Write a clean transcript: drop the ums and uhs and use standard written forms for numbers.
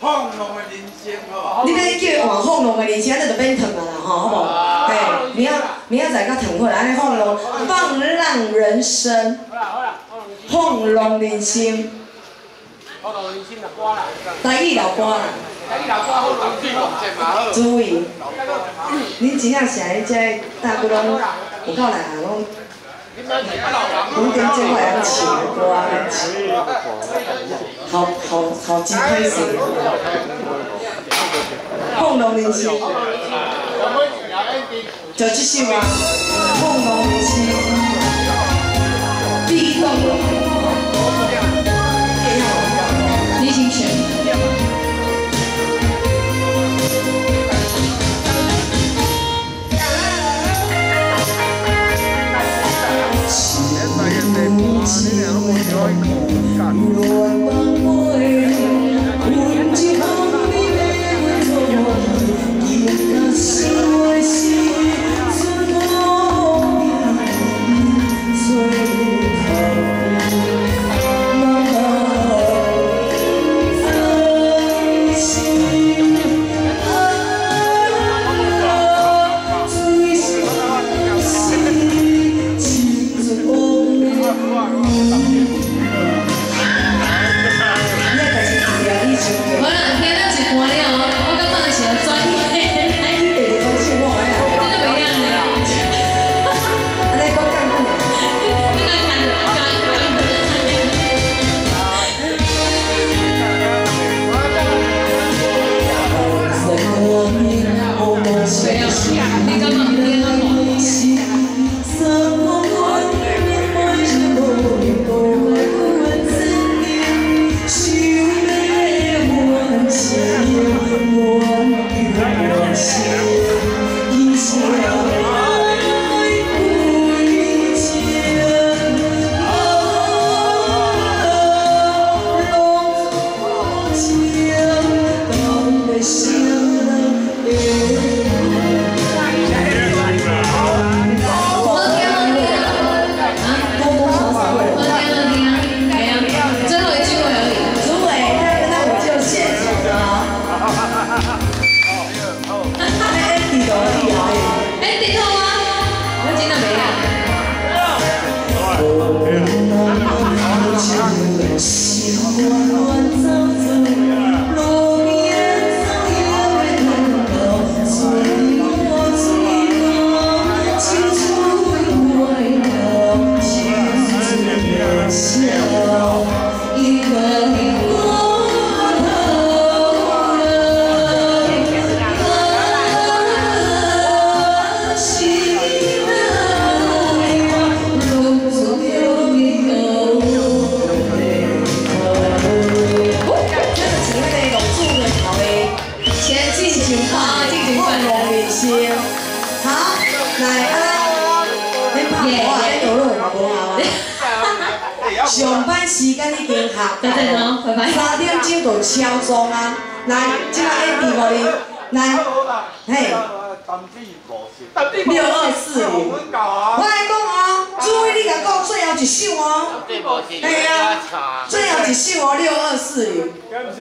放浪的人生吼。 你要叫换放浪的人生，你就免烫啊啦，吼，好无？嘿，明仔载甲烫好啦，安尼放浪人生，放浪人生。 放浪人生就歌啦。 台语老歌啦。 台语老歌好浪水浪节嘛好。 注意，恁真正是安尼，这大姑拢有够来啊，拢。 五点钟还要起歌啊，好真开心。放浪人生，就这首啊，放浪人生，第一段，李清泉。 好，来啊！恁拍我，恁游泳嘛无效啊！上班时间已经下， 对对好，拜拜。 3点钟就超钟啊！来，即摆Andy互你，来，嘿，6240。我来讲哦，注意你甲讲最后一首哦。嘿啊，最后一首哦，6240。